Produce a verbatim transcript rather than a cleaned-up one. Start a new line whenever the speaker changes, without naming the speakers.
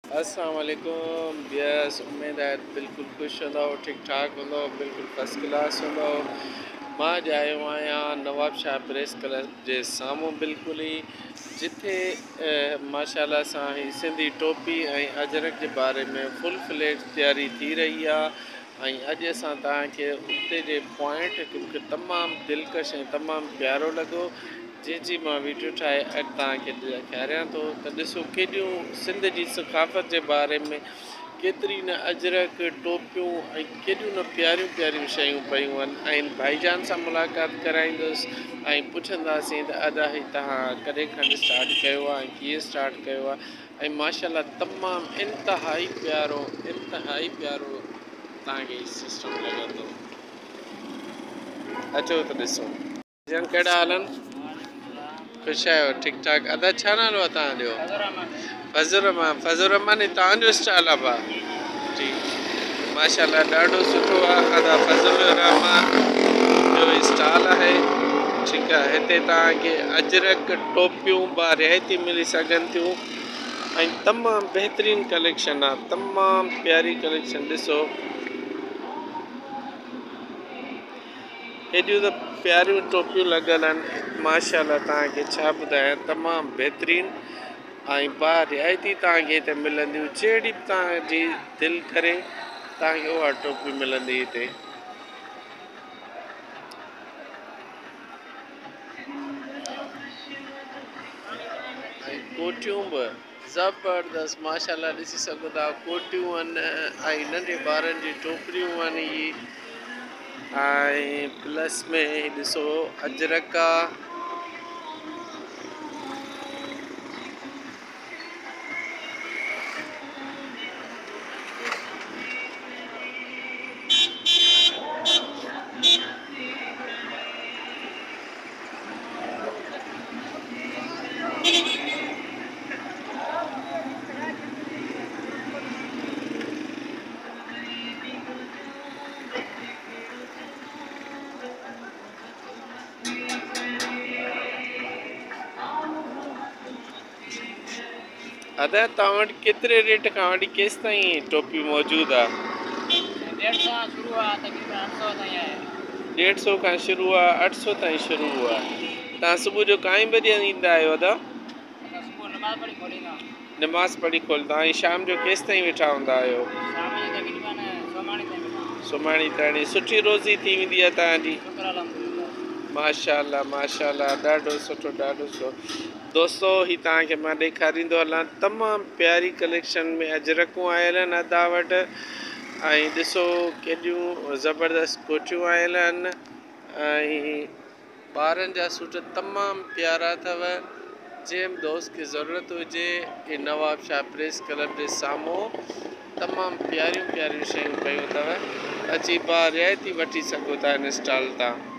अस्सलाम वालेकुम। यस, उम्मीद है बिल्कुल खुश हूंदो, ठीक ठाक हूंदो, बिल्कुल फर्स्ट क्लास हूंदो। मां अॼु आयो आहियां नवाब शाह प्रेस क्लब जे साम्हूं बिल्कुलु ई जिथे माशाल्लाह सां ही सिंधी टोपी ऐं अजरक जे बारे में फुल फ्लेज तयारी थी रही आहे। ऐं अॼु असां तव्हांखे उते जे पॉइंट मूंखे तमामु दिलकश ऐं तमामु प्यारो लॻो, जंहिंजी मां वीडियो ठाहे अॼु तव्हांखे ॾेखारियां थो। त ॾिसो केॾियूं सिंध जी सकाफ़त जे बारे में केतिरी न अजरक टोपियूं ऐं केॾियूं न प्यारियूं प्यारियूं शयूं पियूं आहिनि। ऐं भाईजान सां मुलाक़ात कराईंदुसि ऐं पुछंदासीं त अदा ही तव्हां कॾहिं खां स्टार्ट कयो आहे ऐं कीअं स्टार्ट कयो आहे। ऐं माशाल्लाह तमामु इंतिहाई प्यारो इंतिहाई प्यारो तव्हांखे सिस्टम लॻंदो। अचो त ॾिसो जन कहिड़ा हालनि? ख़ुशि आहियो? ठीकु ठाक। अदा छा नालो आहे तव्हांजो? फज़ुर रहमान। फज़ुर रहमान तव्हांजो स्टाइल आहे भा? जी माशाल्लाह ॾाढो सुठो आहे। अदा फज़ुर रहमान जो स्टाइल आहे। ठीकु आहे। हिते तव्हांखे अजरक टोपियूं बि रिआयती मिली सघनि थियूं ऐं तमामु बहितरीनु कलेक्शन आहे, तमामु प्यारी कलेक्शन। ॾिसो हेॾियूं त प्यारियूं टोपियूं लॻल आहिनि माशाल्लाह, तव्हांखे छा ॿुधायां, तमामु बहितरीनु ऐं बा रिआयती तव्हांखे हिते मिलंदियूं। जहिड़ी बि तव्हांजी दिलि करे तव्हांखे उहा टोपी मिलंदी हिते। ऐं कोटियूं बि ज़बरदस्त माशाल्लाह ॾिसी सघो था, कोटियूं आहिनि ऐं नंढे ॿारनि जी टोपरियूं आहिनि इहे। ऐं प्लस में ॾिसो अजरक आहे। अदा तव्हां वटि केतिरे रेट खां वठी केसि ताईं टोपी मौजूदु आहे? ॾेढ सौ खां शुरू आहे, अठ सौ ताईं शुरू आहे। तव्हां सुबुह जो काएं बजे ईंदा आहियो अदा? नमाज़ पढ़ी खोलंदा ऐं शाम जो केसि ताईं वेठा हूंदा आहियो? सुभाणे ताईं सुठी रोज़ी थी वेंदी आहे तव्हांजी? माशाल्लाह माशाल्लाह ॾाढो सुठो ॾाढो सुठो। दोस्तो ही तव्हांखे मां ॾेखारींदो हलां, तमामु प्यारी कलेक्शन में अजरकूं आयल आहिनि अदा वटि। ऐं ॾिसो केॾियूं ज़बरदस्त कोटियूं आयल आहिनि ऐं ॿारनि जा सूट तमामु प्यारा अथव। जंहिं दोस्त खे ज़रूरत हुजे ही नवाब शाह प्रेस क्लब जे साम्हूं तमामु प्यारियूं प्यारियूं शयूं पियूं अथव। अची बा रिआयती वठी सघो था हिन स्टॉल तां।